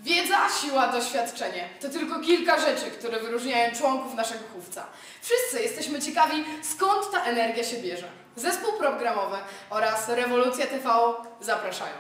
Wiedza, siła, doświadczenie to tylko kilka rzeczy, które wyróżniają członków naszego chówca. Wszyscy jesteśmy ciekawi, skąd ta energia się bierze. Zespół programowy oraz Rewolucja TV zapraszają.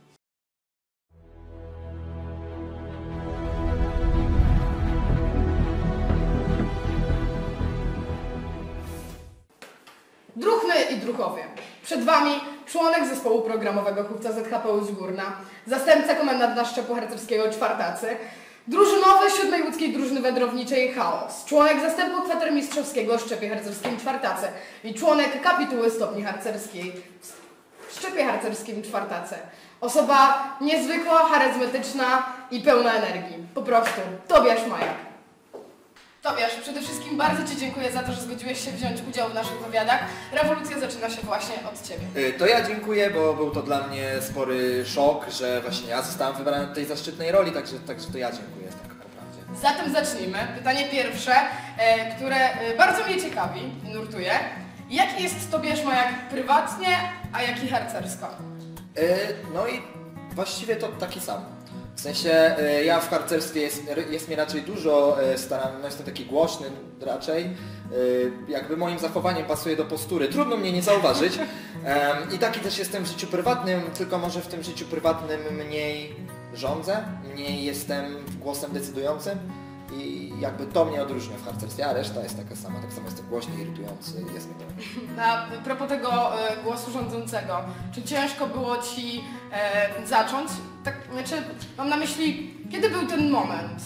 Druhny i druhowie. Przed Wami członek zespołu programowego chówca ZHP Łódź Górna, zastępca komendanta szczepu harcerskiego Czwartacy, drużynowy 7. Łódzkiej Drużyny Wędrowniczej Chaos, członek zastępu kwatermistrzowskiego w szczepie harcerskim Czwartacy i członek kapituły stopni harcerskiej w szczepie harcerskim Czwartacy. Osoba niezwykła, charyzmatyczna i pełna energii. Po prostu Tobiasz Majak. Tobiasz, przede wszystkim bardzo Ci dziękuję za to, że zgodziłeś się wziąć udział w naszych wywiadach. Rewolucja zaczyna się właśnie od Ciebie. To ja dziękuję, bo był to dla mnie spory szok, że właśnie ja zostałem wybrany do tej zaszczytnej roli, także to ja dziękuję tak naprawdę. Zatem zacznijmy. Pytanie pierwsze, które bardzo mnie ciekawi i nurtuje. Jaki jest Tobiasz Majak prywatnie, a jaki harcersko? No i właściwie to taki sam. W sensie ja w harcerstwie jest mnie raczej dużo, jestem taki głośny raczej, jakby moim zachowaniem pasuje do postury, trudno mnie nie zauważyć. I taki też jestem w życiu prywatnym, tylko może w tym życiu prywatnym mniej rządzę, mniej jestem głosem decydującym i jakby to mnie odróżnia w harcerstwie, a reszta jest taka sama, tak samo jestem głośny, irytujący, jest mi to. A propos tego głosu rządzącego, czy ciężko było Ci zacząć? Tak, znaczy, mam na myśli, kiedy był ten moment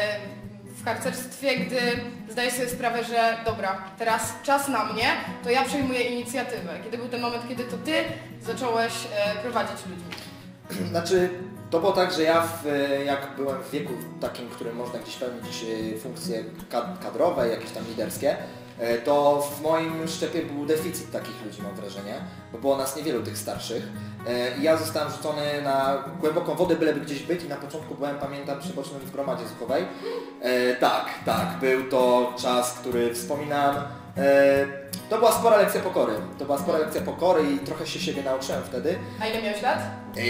w harcerstwie, gdy zdajesz sobie sprawę, że dobra, teraz czas na mnie, to ja przejmuję inicjatywę. Kiedy był ten moment, kiedy to Ty zacząłeś prowadzić ludzi? Znaczy, to było tak, że ja jak byłem w wieku takim, w którym można gdzieś pełnić funkcje kadrowe, jakieś tam liderskie, to w moim szczepie był deficyt takich ludzi, mam wrażenie, bo było nas niewielu tych starszych. I ja zostałem rzucony na głęboką wodę, byleby gdzieś być i na początku byłem, pamiętam, przybocznym w gromadzie zuchowej. Tak, był to czas, który wspominam. To była spora lekcja pokory. I trochę się siebie nauczyłem wtedy. A ile miałeś lat?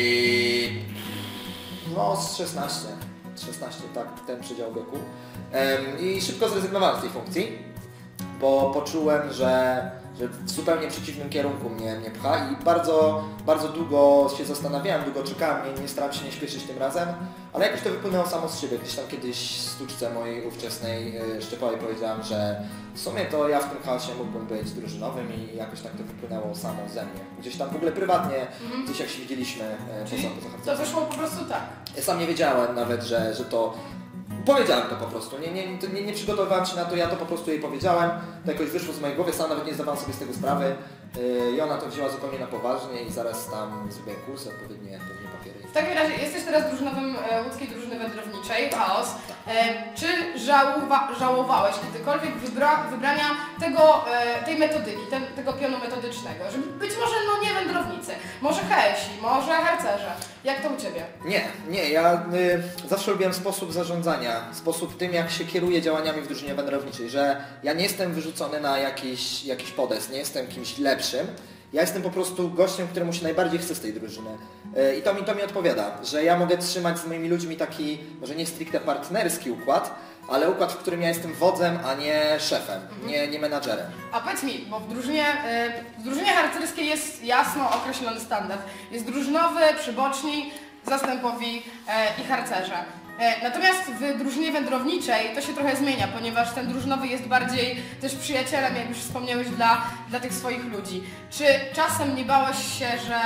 No z 16, tak, ten przedział wieku. I szybko zrezygnowałem z tej funkcji, bo poczułem, że w zupełnie przeciwnym kierunku mnie pcha i bardzo długo się zastanawiałem, długo czekałem, nie starałem się nie śpieszyć tym razem, ale jakoś to wypłynęło samo z siebie. Gdzieś tam kiedyś sztuczce mojej ówczesnej szczepowej powiedziałem, że w sumie to ja w tym chaosie mógłbym być drużynowym i jakoś tak to wypłynęło samo ze mnie. Gdzieś tam w ogóle prywatnie, gdzieś jak się widzieliśmy poza to wyszło po prostu tak. Ja sam nie wiedziałem nawet, że to... Powiedziałem to po prostu, nie przygotowywałem się na to, ja to po prostu jej powiedziałem, to jakoś wyszło z mojej głowy, sam nawet nie zdawałem sobie z tego sprawy i ona to wzięła zupełnie na poważnie i zaraz tam zrobiłem kursy, odpowiednie papiery. W takim razie jesteś teraz drużynowym Łódzkiej Drużyny Wędrowniczej, Chaos. Czy żałowałeś kiedykolwiek wybrania tej metodyki, tego pionu metodycznego, żeby być może nie wędrownicy, może HS-i, może harcerze? Jak to u Ciebie? Nie, ja zawsze lubiłem sposób zarządzania, sposób tym, jak się kieruje działaniami w drużynie wędrowniczej, że ja nie jestem wyrzucony na jakiś podest, nie jestem kimś lepszym. Ja jestem po prostu gościem, któremu się najbardziej chce z tej drużyny. I to mi odpowiada, że ja mogę trzymać z moimi ludźmi taki, może nie stricte partnerski układ, ale układ, w którym ja jestem wodzem, a nie szefem, nie menadżerem. A powiedz mi, bo w drużynie harcerskiej jest jasno określony standard. Jest drużynowy, przyboczni, zastępowi i harcerze. Natomiast w drużynie wędrowniczej to się trochę zmienia, ponieważ ten drużynowy jest bardziej też przyjacielem, jak już wspomniałeś, dla tych swoich ludzi. Czy czasem nie bałeś się,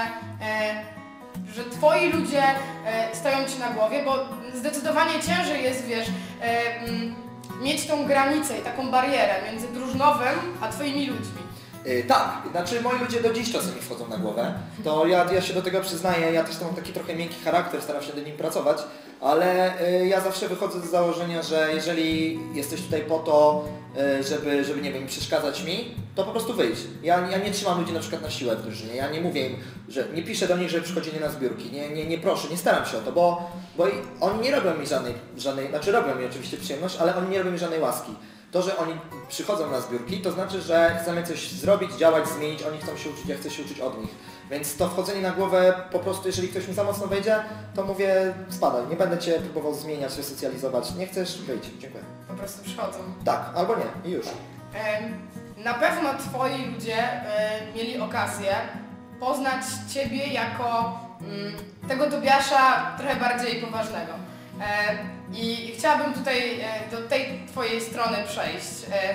że Twoi ludzie stoją Ci na głowie, bo zdecydowanie ciężej jest, wiesz, mieć tą granicę i taką barierę między drużynowym a Twoimi ludźmi. Tak, znaczy moi ludzie do dziś czasem mi wchodzą na głowę, to ja się do tego przyznaję, ja też mam taki trochę miękki charakter, staram się nad nim pracować, ale ja zawsze wychodzę z założenia, że jeżeli jesteś tutaj po to, żeby nie wiem, przeszkadzać mi, to po prostu wyjdź. Ja nie trzymam ludzi na przykład na siłę w drużynie, ja nie mówię im, że nie piszę do nich, że przychodzili na zbiórki, nie proszę, nie staram się o to, bo oni nie robią mi żadnej, znaczy robią mi oczywiście przyjemność, ale oni nie robią mi żadnej łaski. To, że oni przychodzą na zbiórki, to znaczy, że chcemy coś zrobić, działać, zmienić, oni chcą się uczyć, ja chcę się uczyć od nich. Więc to wchodzenie na głowę, po prostu jeżeli ktoś mi za mocno wejdzie, to mówię spadaj, nie będę Cię próbował zmieniać, resocjalizować, nie chcesz, wyjdź, dziękuję. Po prostu przychodzą. Tak, albo nie i już. Na pewno Twoi ludzie mieli okazję poznać Ciebie jako tego Tobiasza trochę bardziej poważnego. I chciałabym tutaj do tej Twojej strony przejść.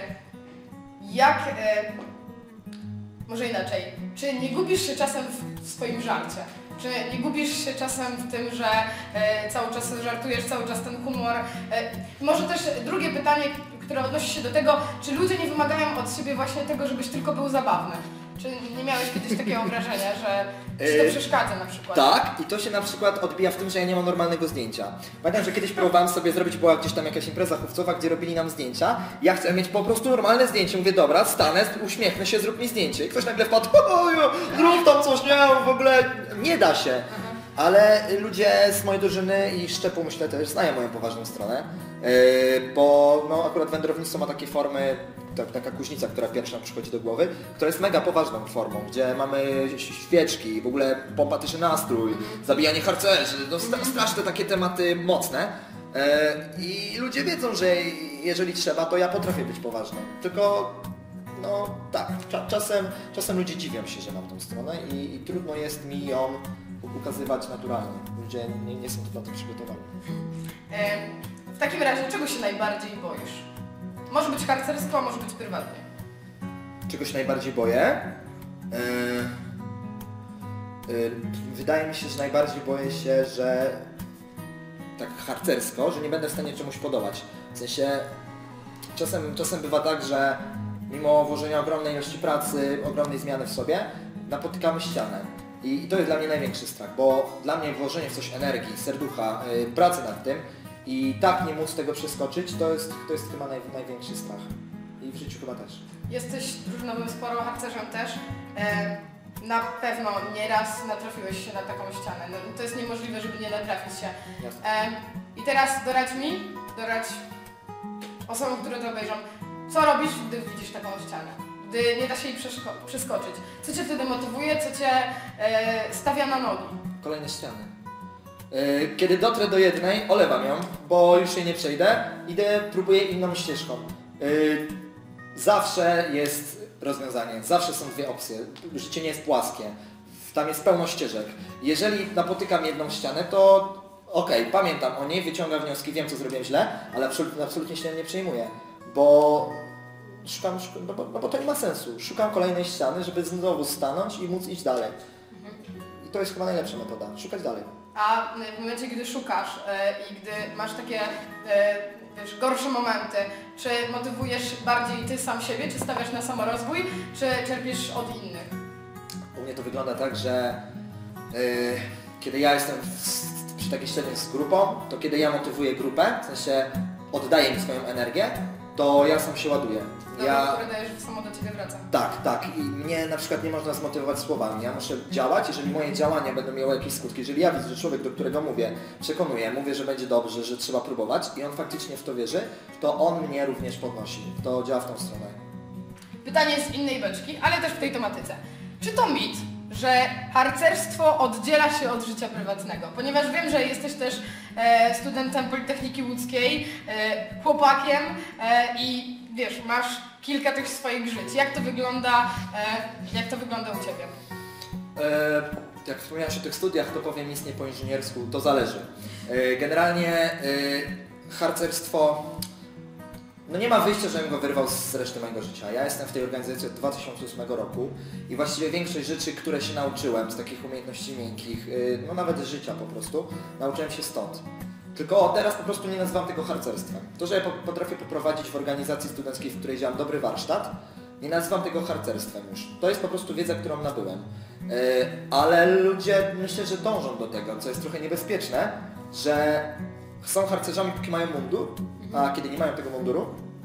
Może inaczej, czy nie gubisz się czasem w swoim żarcie? Czy nie gubisz się czasem w tym, że cały czas żartujesz, cały czas ten humor? Może też drugie pytanie, które odnosi się do tego, czy ludzie nie wymagają od siebie właśnie tego, żebyś tylko był zabawny? Czy nie miałeś kiedyś takiego wrażenia, że ci to przeszkadza na przykład? Tak, i to się na przykład odbija w tym, że ja nie mam normalnego zdjęcia. Pamiętam, że kiedyś próbowałem sobie zrobić, była gdzieś tam jakaś impreza chówcowa, gdzie robili nam zdjęcia. Ja chcę mieć po prostu normalne zdjęcie. Mówię, dobra, stanę, uśmiechnę się, zrób mi zdjęcie. I ktoś nagle wpadł, zrób tam coś, nie, w ogóle nie da się. Ale ludzie z mojej drużyny i Szczepu, myślę, też znają moją poważną stronę, bo no, akurat wędrownictwo ma takie formy, taka kuźnica, która pierwsza nam przychodzi do głowy, która jest mega poważną formą, gdzie mamy świeczki, w ogóle pompatyczny nastrój, zabijanie harcerzy, no, straszne takie tematy mocne. I ludzie wiedzą, że jeżeli trzeba, to ja potrafię być poważny. Tylko no tak, czasem ludzie dziwią się, że mam tą stronę i trudno jest mi ją ukazywać naturalnie. Ludzie nie są na to przygotowani. W takim razie, czego się najbardziej boisz? Może być harcerstwo, a może być prywatnie. Czego się najbardziej boję? Wydaje mi się, że najbardziej boję się, że tak harcersko, że nie będę w stanie czemuś podobać. W sensie czasem bywa tak, że mimo włożenia ogromnej ilości pracy, ogromnej zmiany w sobie, napotykamy ścianę. I to jest dla mnie największy strach, bo dla mnie włożenie w coś energii, serducha, pracy nad tym i tak nie móc tego przeskoczyć, to jest chyba największy strach. I w życiu chyba też. Jesteś drużynowym sporo harcerzem też. Na pewno nieraz natrafiłeś się na taką ścianę. No, to jest niemożliwe, żeby nie natrafić się. I teraz doradź osobom, które to obejrzą, co robisz, gdy widzisz taką ścianę? Gdy nie da się jej przeskoczyć. Co Cię wtedy motywuje, co Cię stawia na nogi? Kolejne ściany. Kiedy dotrę do jednej, olewam ją, bo już jej nie przejdę, próbuję inną ścieżką. Zawsze jest rozwiązanie, zawsze są dwie opcje. Życie nie jest płaskie, tam jest pełno ścieżek. Jeżeli napotykam jedną ścianę, to okej, pamiętam o niej, wyciągam wnioski, wiem co zrobiłem źle, ale absolutnie się nie przejmuję, bo szukam, bo to nie ma sensu. Szukam kolejnej ściany, żeby znowu stanąć i móc iść dalej. I to jest chyba najlepsza metoda, szukać dalej. A w momencie, gdy szukasz i gdy masz takie wiesz, gorsze momenty, czy motywujesz bardziej Ty sam siebie, czy stawiasz na samorozwój, czy czerpiesz od innych? U mnie to wygląda tak, że kiedy ja jestem przy takiej ścianie z grupą, to kiedy ja motywuję grupę, w sensie oddaję im swoją energię, to ja sam się ładuję. Które dajesz, że samo do Ciebie wraca. Tak. I mnie na przykład nie można zmotywować słowami. Ja muszę działać, jeżeli moje działania będą miały jakieś skutki. Jeżeli ja widzę, że człowiek, do którego mówię, mówię, że będzie dobrze, że trzeba próbować i on faktycznie w to wierzy, to on mnie również podnosi. To działa w tą stronę. Pytanie z innej beczki, ale też w tej tematyce. Czy to mit, że harcerstwo oddziela się od życia prywatnego? Ponieważ wiem, że jesteś też studentem Politechniki Łódzkiej, chłopakiem i wiesz, masz kilka tych swoich żyć. Jak to wygląda u Ciebie? Jak wspomniałeś o tych studiach, to powiem nic nie po inżyniersku, to zależy. Generalnie harcerstwo, no nie ma wyjścia, żebym go wyrwał z reszty mojego życia. Ja jestem w tej organizacji od 2008 roku i właściwie większość rzeczy, które się nauczyłem z takich umiejętności miękkich, no nawet z życia po prostu, nauczyłem się stąd. Tylko teraz po prostu nie nazywam tego harcerstwem. To, że ja potrafię poprowadzić w organizacji studenckiej, w której działam, dobry warsztat, nie nazywam tego harcerstwem już. To jest po prostu wiedza, którą nabyłem. Ale ludzie myślę, że dążą do tego, co jest trochę niebezpieczne, że są harcerzami, póki mają mundur, a kiedy nie mają tego munduru,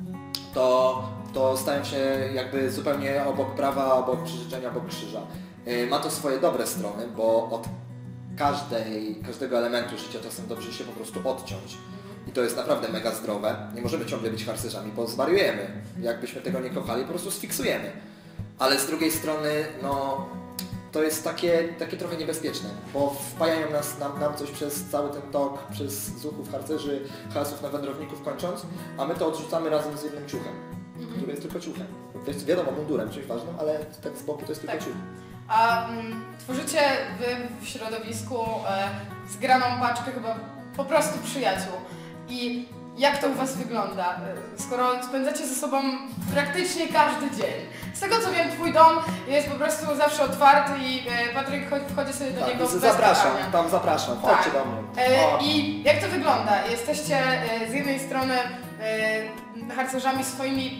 to stają się jakby zupełnie obok prawa, obok przyrzeczenia, obok krzyża. Ma to swoje dobre strony, bo od każdego elementu życia czasem dobrze się po prostu odciąć. i to jest naprawdę mega zdrowe. Nie możemy ciągle być harcerzami, bo zwariujemy. Jakbyśmy tego nie kochali, po prostu sfiksujemy. Ale z drugiej strony, no, to jest takie trochę niebezpieczne, bo wpajają nam coś przez cały ten tok, przez zuchów harcerzy, hasów na wędrowników kończąc, a my to odrzucamy razem z jednym ciuchem, który jest tylko ciuchem. To jest wiadomo mundurem, czymś ważnym, ale tak z boku to jest tylko ciuch. A tworzycie wy w środowisku zgraną paczkę chyba po prostu przyjaciół. I jak to u Was wygląda? Skoro spędzacie ze sobą praktycznie każdy dzień. Z tego co wiem, Twój dom jest po prostu zawsze otwarty i Patryk wchodzi sobie do niego bez pytania. Tam zapraszam, chodźcie do mnie. I jak to wygląda? Jesteście z jednej strony harcerzami swoimi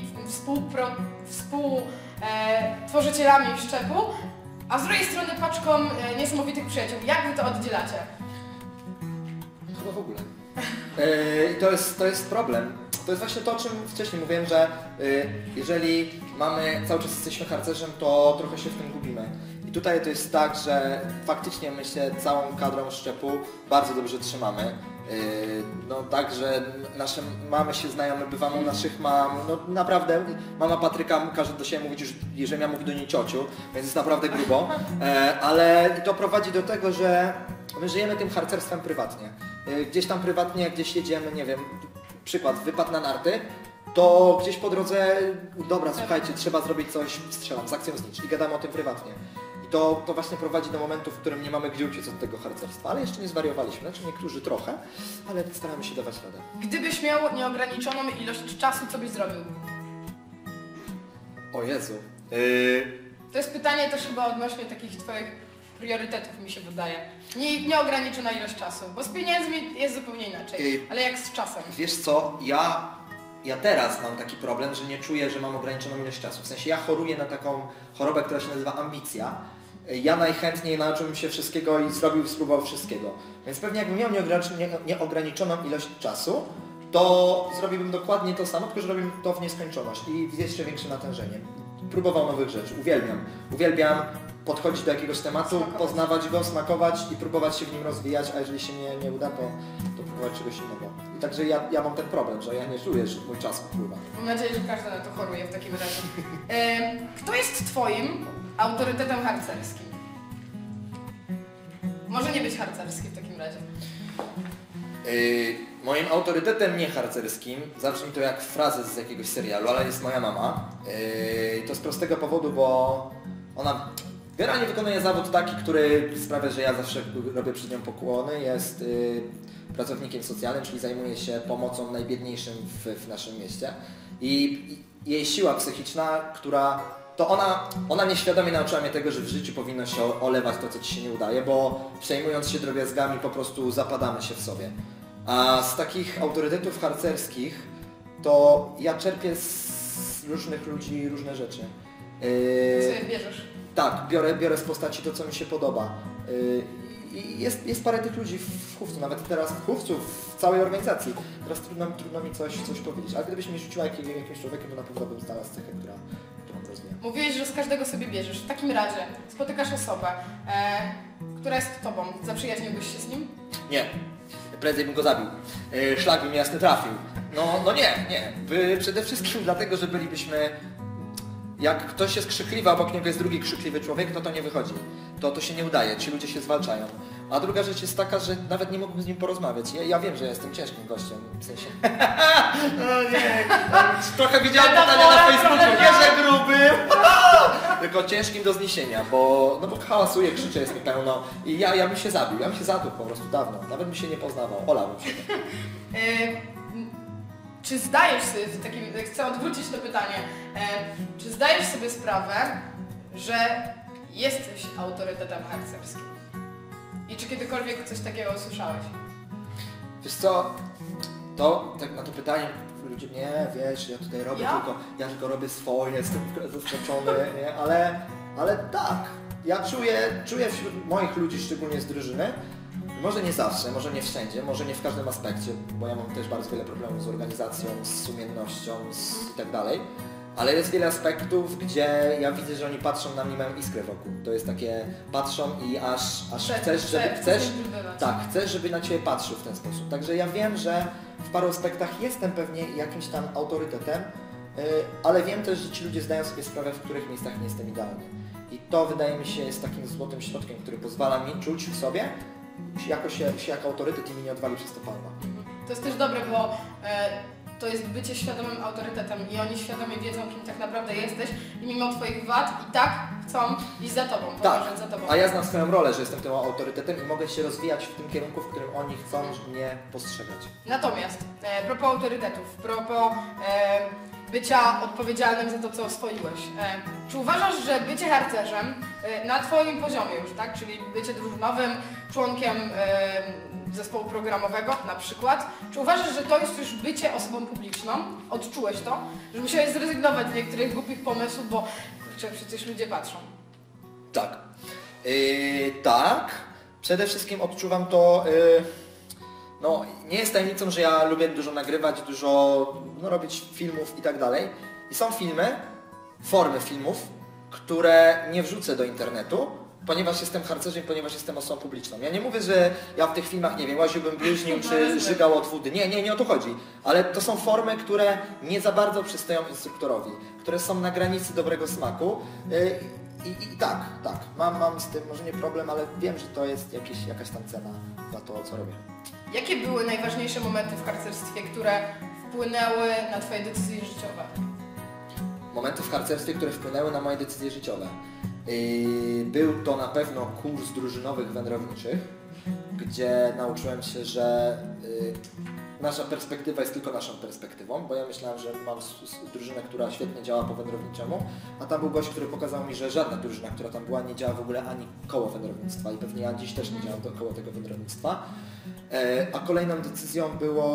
współtworzycielami szczepu, a z drugiej strony paczką niesamowitych przyjaciół. Jak Wy to oddzielacie? Chyba w ogóle. I to jest problem. To jest właśnie to, o czym wcześniej mówiłem, że jeżeli cały czas jesteśmy harcerzem, to trochę się w tym gubimy. I tutaj to jest tak, że faktycznie my się całą kadrą szczepu bardzo dobrze trzymamy. No tak, że nasze mamy się znajome, bywamy u naszych mam, no naprawdę mama Patryka każe do siebie mówić, jeżeli ja mówię do niej ciociu, więc jest naprawdę grubo, ale to prowadzi do tego, że my żyjemy tym harcerstwem prywatnie. Gdzieś tam prywatnie, gdzieś jedziemy, nie wiem, przykład, wypad na narty, to gdzieś po drodze, dobra, słuchajcie, trzeba zrobić coś, strzelam, z akcją znicz i gadamy o tym prywatnie. I to właśnie prowadzi do momentu, w którym nie mamy gdzie uciec od tego harcerstwa, ale jeszcze nie zwariowaliśmy, znaczy niektórzy trochę, ale staramy się dawać radę. Gdybyś miał nieograniczoną ilość czasu, co byś zrobił? O Jezu. To jest pytanie też chyba odnośnie takich Twoich priorytetów, mi się wydaje. Nieograniczona ilość czasu, bo z pieniędzmi jest zupełnie inaczej, ale jak z czasem? Wiesz co, ja teraz mam taki problem, że nie czuję, że mam ograniczoną ilość czasu. W sensie ja choruję na taką chorobę, która się nazywa ambicja. Ja najchętniej nauczyłbym się wszystkiego i spróbował wszystkiego. Więc pewnie jakbym miał nieograniczoną ilość czasu, to zrobiłbym dokładnie to samo, tylko że robiłbym to w nieskończoność i z jeszcze większym natężeniem. Próbował nowych rzeczy, uwielbiam podchodzić do jakiegoś tematu, poznawać go, smakować i próbować się w nim rozwijać, a jeżeli się nie uda, to próbować czegoś innego. I także ja mam ten problem, że ja nie czuję, że mój czas upływa. Mam nadzieję, że każdy na to choruje w takim razie. Kto jest Twoim autorytetem harcerskim? Może nie być harcerski w takim razie. Moim autorytetem nieharcerskim, zabrzmi to jak frazę z jakiegoś serialu, ale jest moja mama. To z prostego powodu, bo ona generalnie wykonuje zawód taki, który sprawia, że ja zawsze robię przed nią pokłony. Jest pracownikiem socjalnym, czyli zajmuje się pomocą najbiedniejszym w naszym mieście. I jej siła psychiczna, ona nieświadomie nauczyła mnie tego, że w życiu powinno się olewać to, co ci się nie udaje, bo przejmując się drobiazgami po prostu zapadamy się w sobie. A z takich autorytetów harcerskich to ja czerpię z różnych ludzi różne rzeczy. Co sobie bierzesz? Tak, biorę z postaci to, co mi się podoba. I jest parę tych ludzi w Chówcu, nawet teraz w Chówcu, w całej organizacji. Teraz trudno mi coś powiedzieć, ale gdybyś mi rzuciła jakimś człowiekiem, to na pewno bym znalazł cechę, którą rozwijam. Mówiłeś, że z każdego sobie bierzesz. W takim razie spotykasz osobę, która jest Tobą. Zaprzyjaźniłbyś się z nim? Nie. Prędzej bym go zabił. Szlak by mnie jasny trafił. No nie. Przede wszystkim dlatego, że bylibyśmy... Jak ktoś jest krzykliwy, a obok niego jest drugi krzykliwy człowiek, to nie wychodzi. To się nie udaje, ci ludzie się zwalczają. A druga rzecz jest taka, że nawet nie mógłbym z nim porozmawiać. Ja wiem, że ja jestem ciężkim gościem, w sensie... No nie, trochę widziałem pytania na Facebooku, nie że grubym, tylko ciężkim do zniesienia, bo hałasuję, krzyczę, jest mi pełno i ja bym się zabił, ja bym się zatłukł po prostu dawno, nawet bym się nie poznawał, olałbym się. Czy zdajesz sobie, chcę odwrócić to pytanie, czy zdajesz sobie sprawę, że jesteś autorytetem harcerskim? I czy kiedykolwiek coś takiego usłyszałeś? Wiesz co, to tak na to pytanie ludzie, nie, wiesz, ja tutaj robię tylko robię swoje, jestem zaskoczony, nie, ale tak, ja czuję wśród moich ludzi, szczególnie z drużyny, może nie zawsze, może nie wszędzie, może nie w każdym aspekcie, bo ja mam też bardzo wiele problemów z organizacją, z sumiennością i tak dalej, Ale jest wiele aspektów, gdzie ja widzę, że oni patrzą na mnie, mają iskrę wokół. To jest takie, patrzą i aż chcesz, żeby na Ciebie patrzył w ten sposób. Także ja wiem, że w paru aspektach jestem pewnie jakimś tam autorytetem, ale wiem też, że ci ludzie zdają sobie sprawę, w których miejscach nie jestem idealny. I to wydaje mi się jest takim złotym środkiem, który pozwala mi czuć w sobie jako autorytet i mi nie odwali przez to palma. To jest też dobre, bo to jest bycie świadomym autorytetem i oni świadomie wiedzą, kim tak naprawdę jesteś i mimo Twoich wad i tak chcą iść za Tobą, podążać za Tobą. A ja znam swoją rolę, że jestem tym autorytetem i mogę się rozwijać w tym kierunku, w którym oni chcą mnie postrzegać. Natomiast propos autorytetów, propos bycia odpowiedzialnym za to, co oswoiłeś. Czy uważasz, że bycie harcerzem na Twoim poziomie już, tak? Czyli bycie drużynowym, członkiem zespołu programowego na przykład, czy uważasz, że to jest już bycie osobą publiczną? Odczułeś to? Że musiałeś zrezygnować z niektórych głupich pomysłów, bo kurczę, przecież ludzie patrzą. Tak. Tak. Przede wszystkim odczuwam to... No, nie jest tajemnicą, że ja lubię dużo nagrywać, dużo robić filmów i tak dalej. I są formy filmów, które nie wrzucę do internetu, ponieważ jestem harcerzem, ponieważ jestem osobą publiczną. Ja nie mówię, że ja w tych filmach, nie wiem, łaziłbym bluźnił czy żygał od wody. Nie o to chodzi. Ale to są formy, które nie za bardzo przystają instruktorowi, które są na granicy dobrego smaku. I tak, mam z tym może nie problem, ale wiem, że to jest jakaś tam cena za to, co robię. Jakie były najważniejsze momenty w harcerstwie, które wpłynęły na Twoje decyzje życiowe? Momenty w harcerstwie, które wpłynęły na moje decyzje życiowe. Był to na pewno kurs drużynowych wędrowniczych, gdzie nauczyłem się, że nasza perspektywa jest tylko naszą perspektywą, bo ja myślałem, że mam drużynę, która świetnie działa po wędrowniczemu, a tam był gość, który pokazał mi, że żadna drużyna, która tam była, nie działa w ogóle ani koło wędrownictwa i pewnie ja dziś też nie działam koło tego wędrownictwa. A kolejną decyzją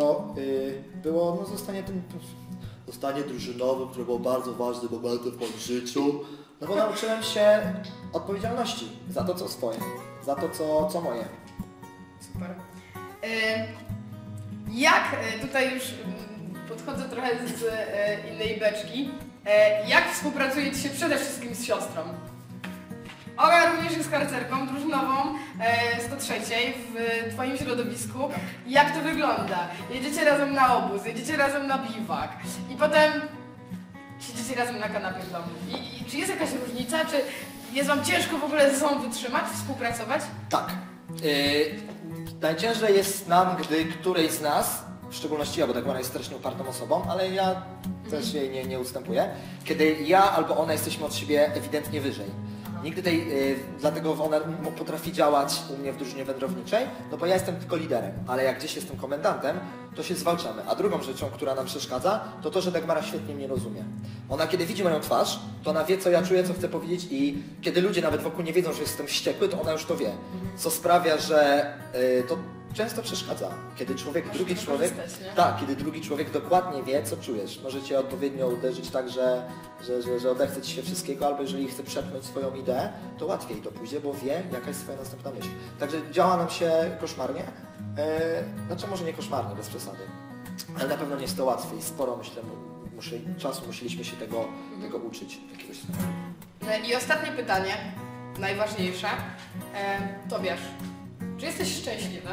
było zostanie drużynowym, które było bardzo ważnym momentem w moim życiu. No bo nauczyłem się odpowiedzialności za to, co swoje, za to, co moje. Super. Jak, tutaj już podchodzę trochę z innej beczki, jak współpracuje Ci się przede wszystkim z siostrą? Ola również jest harcerką drużynową 103 w Twoim środowisku. Jak to wygląda? Jedziecie razem na obóz, jedziecie razem na biwak i potem siedzicie razem na kanapie w domu. I czy jest jakaś różnica? Czy jest Wam ciężko w ogóle ze sobą wytrzymać, współpracować? Tak. Najciężej jest nam, gdy którejś z nas, w szczególności ja, bo Dagmara jest strasznie upartą osobą, ale ja też jej nie ustępuję, kiedy ja albo ona jesteśmy od siebie ewidentnie wyżej. Nigdy dlatego ona potrafi działać u mnie w drużynie wędrowniczej, no bo ja jestem tylko liderem, ale jak gdzieś jestem komendantem, to się zwalczamy. A drugą rzeczą, która nam przeszkadza, to że Dagmara świetnie mnie rozumie. Ona kiedy widzi moją twarz, to ona wie, co ja czuję, co chcę powiedzieć i kiedy ludzie nawet wokół nie wiedzą, że jestem wściekły, to ona już to wie. Co sprawia, że to często przeszkadza. Kiedy kiedy drugi człowiek dokładnie wie, co czujesz. Może cię odpowiednio uderzyć tak, że odechce ci się wszystkiego, albo jeżeli chce przepchnąć swoją ideę, to łatwiej to pójdzie, bo wie, jaka jest swoja następna myśl. Także działa nam się koszmarnie. Znaczy może nie koszmarnie, bez przesady. Ale na pewno nie jest to łatwiej i sporo, myślę, czasu musieliśmy się tego uczyć. Jakiegoś I ostatnie pytanie, najważniejsze. Tobiasz, czy jesteś szczęśliwy?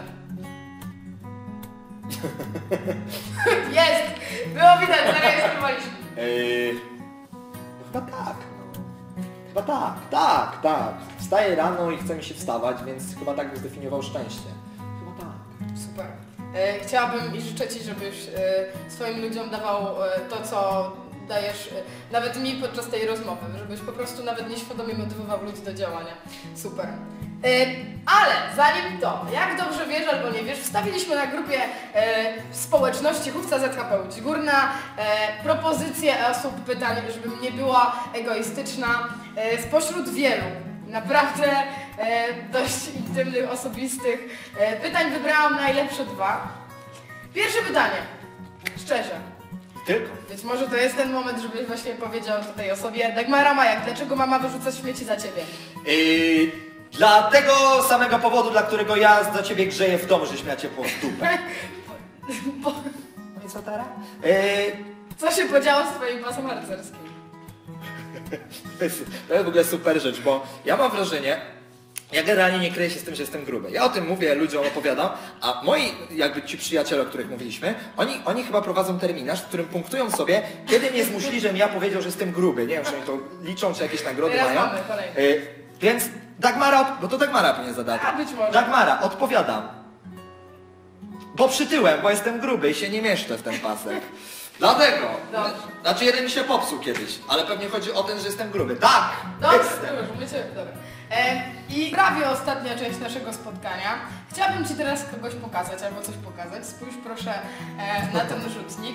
Jest! Było widać, zarejestrowaliśmy. Chyba tak. Chyba tak. Wstaję rano i chce mi się wstawać, więc chyba tak bym zdefiniował szczęście. Chyba tak. Super. Chciałabym i życzę Ci, żebyś swoim ludziom dawał to, co dajesz nawet mi podczas tej rozmowy, żebyś po prostu nawet nieświadomie motywował ludzi do działania. Super. Ale zanim to, jak dobrze wiesz albo nie wiesz, wstawiliśmy na grupie społeczności Hufca ZHP Łódź Górna propozycje osób, pytań, żebym nie była egoistyczna, spośród wielu, naprawdę dość intymnych, osobistych pytań wybrałam najlepsze 2. Pierwsze pytanie, szczerze. Tylko. Być może to jest ten moment, żebyś właśnie powiedział tej osobie: Dagmara Majak, dlaczego mama wyrzuca śmieci za Ciebie? Dla tego samego powodu, dla którego ja za Ciebie grzeję w domu, żeś miała ciepło w dupę. No i co teraz? Co się podziało z Twoim pasem harcerskim? To jest w ogóle super rzecz, bo ja mam wrażenie, ja generalnie nie kryję się z tym, że jestem gruby. Ja o tym mówię, ludziom opowiadam, a moi jakby ci przyjaciele, o których mówiliśmy, oni chyba prowadzą terminarz, w którym punktują sobie, kiedy mnie zmusili, żebym ja powiedział, że jestem gruby. Nie wiem, czy oni to liczą, czy jakieś nagrody Teraz mają. mamy kolejny. Więc Dagmara, bo to Dagmara mnie zadała. A, być może. Dagmara, odpowiadam. Bo przytyłem, bo jestem gruby i się nie mieszczę w ten pasek. Dlatego. Dobrze. Znaczy jeden mi się popsuł kiedyś, ale pewnie chodzi o ten, że jestem gruby. Tak! Dobrze, Jestem. już, my cię, dobra. I prawie ostatnia część naszego spotkania. Chciałabym Ci teraz kogoś pokazać, albo coś pokazać. Spójrz proszę na ten rzutnik.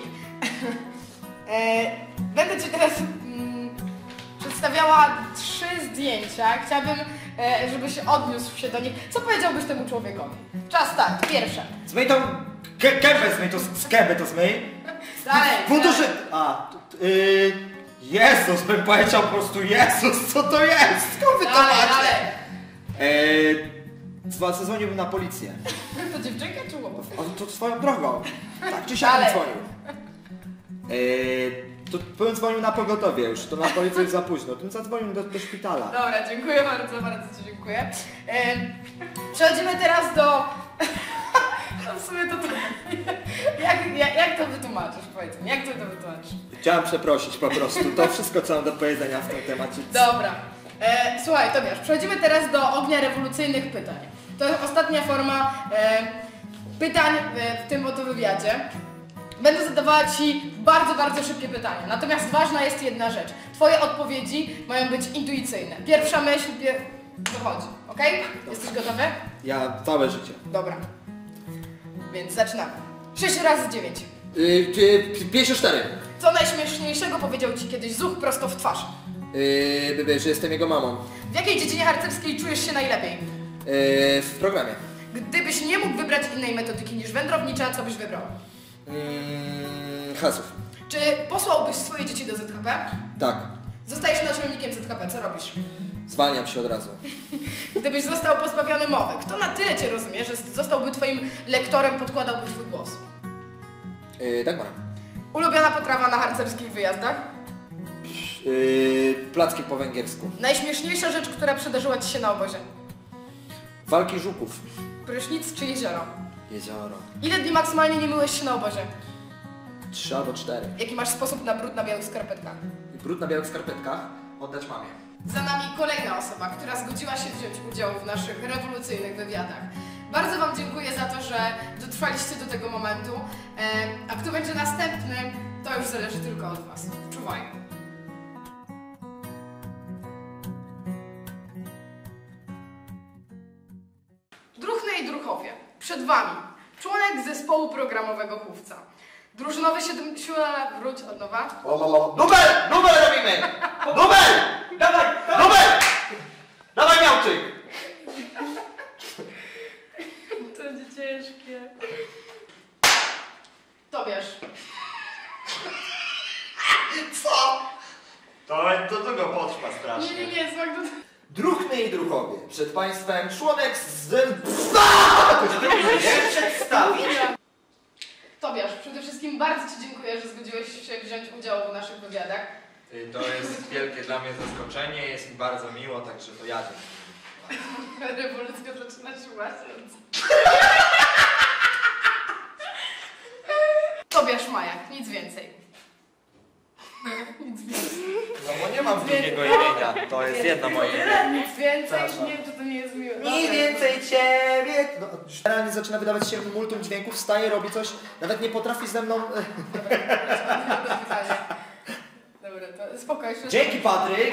Będę Ci teraz przedstawiała 3 zdjęcia. Chciałabym, żebyś odniósł się do nich. Co powiedziałbyś temu człowiekowi? Czas start, pierwsze. Zmyj tą kępę, zmyj to z kępy, to zmyj. Dalej. Funduszy... Jezus, bym powiedział po prostu Jezus, co to jest? Skąd wy to Dalej, macie? dalej. Zadzwoniłbym na policję. To dziewczynka czy chłopak? To swoją drogą. Tak czy siak Dalej. dzwonił. To bym dzwonił na pogotowie już, to na policję już za późno. To zadzwonił do szpitala. Dobra, dziękuję bardzo, bardzo Ci dziękuję. Przechodzimy teraz do... No w sumie to... Jak to wytłumaczysz, powiedz mi, jak ty to wytłumaczysz? Chciałem przeprosić po prostu. To wszystko, co mam do powiedzenia w tym temacie. Dobra. Słuchaj, Tobiasz, przechodzimy teraz do ognia rewolucyjnych pytań. To jest ostatnia forma pytań w tym oto wywiadzie. Będę zadawała Ci bardzo, bardzo szybkie pytania. Natomiast ważna jest jedna rzecz. Twoje odpowiedzi mają być intuicyjne. Pierwsza myśl wychodzi, ok? Jesteś gotowy? Ja całe życie. Dobra. Więc zaczynamy. 6 razy 9. 54. Co najśmieszniejszego powiedział Ci kiedyś Zuch prosto w twarz? Że jestem jego mamą. W jakiej dziedzinie harcerskiej czujesz się najlepiej? W programie. Gdybyś nie mógł wybrać innej metodyki niż wędrownicza, co byś wybrał? Hasów. Czy posłałbyś swoje dzieci do ZHP? Tak. Zostajesz naczelnikiem ZHP, co robisz? Zwalniam się od razu. Gdybyś został pozbawiony mowy, kto na tyle Cię rozumie, że zostałby Twoim lektorem, podkładałby Twój głos? Dagmara. Ulubiona potrawa na harcerskich wyjazdach? Placki po węgiersku. Najśmieszniejsza rzecz, która przydarzyła Ci się na obozie? Walki żuków. Prysznic czy jezioro? Jezioro. Ile dni maksymalnie nie myłeś się na obozie? 3 albo 4. Jaki masz sposób na brud na białych skarpetkach? Brud na białych skarpetkach oddać mamie. Za nami kolejna osoba, która zgodziła się wziąć udział w naszych rewolucyjnych wywiadach. Bardzo Wam dziękuję za to, że dotrwaliście do tego momentu. A kto będzie następny, to już zależy tylko od Was. Czuwaj. Druchny i druchowie, przed Wami członek zespołu programowego Chówca. Drużynowy wróć od nowa. Nubel! Nubel robimy! Nubel! Dawaj! Nubel! Dawaj miałczyk! To będzie ciężkie. Tobiasz. Co? To długo potrwa strasznie. Nie, smak do... Druchny i druchowie. Przed Państwem członek z... Nie przedstawić? Tobiasz, przede wszystkim bardzo Ci dziękuję, że zgodziłeś się wziąć udział w naszych wywiadach. To jest wielkie dla mnie zaskoczenie, jest mi bardzo miło, także to ja dziękuję. Rewolucja zaczyna się łasiąc. Tobiasz Majak, nic więcej. Nic więcej. No bo nie mam drugiego imienia, to jest jedno moje imię. Nic więcej, Przepraszam. nie wiem, czy to nie jest miłe. Mniej więcej Ciebie... No, generalnie zaczyna wydawać się multum dźwięków, wstaje, robi coś, nawet nie potrafi ze mną... Dobra, to spokojnie. Dzięki, Patryk!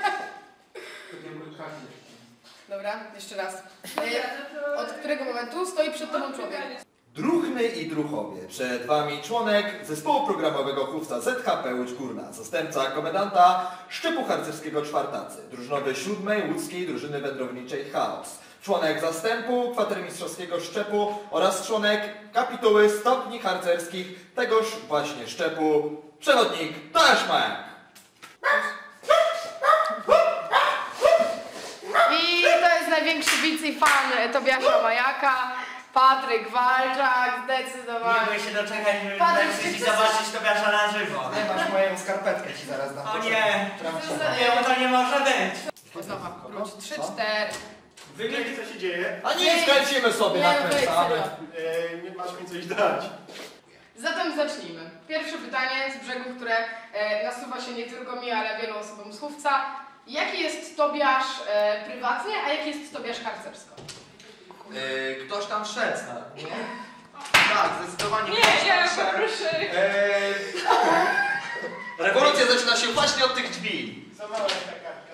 Dobra, jeszcze raz. Od którego momentu stoi przed Tobą człowiek? Druchny i druchowie. Przed Wami członek zespołu programowego Chówca ZHP Łódź Górna, zastępca komendanta szczepu harcerskiego Czwartacy, drużynowy 7. Łódzkiej Drużyny Wędrowniczej Chaos, członek zastępu kwatermistrzowskiego szczepu oraz członek kapituły stopni harcerskich tegoż właśnie szczepu, przewodnik Tomasz Majak. I to jest największy widz i fan Tobiasza Majaka, Patryk Walczak, Nie zdecydowanie. mogę się doczekać, żeby Patryk, przyjść i ty chcesz- zobaczyć Tobiasza na żywo. Masz moją skarpetkę ci zaraz dam. O nie! Prawdziwa. Nie, bo to nie może być. Od nowa, wróć. 3, 4. Wygląd, co się dzieje? A nic, kręcimy sobie, Nie, nakręcamy. serio. Nie masz mi coś dać. Zatem zacznijmy. Pierwsze pytanie z brzegu, które nasuwa się nie tylko mi, ale wielu osobom z Chówca. Jaki jest Tobiasz prywatnie, a jaki jest Tobiasz harcersko? Ktoś tam szedł, nie? Tak, zdecydowanie ktoś Nie, ja tam szedł. poproszę. Rewolucja zaczyna się właśnie od tych drzwi. Za mała taka.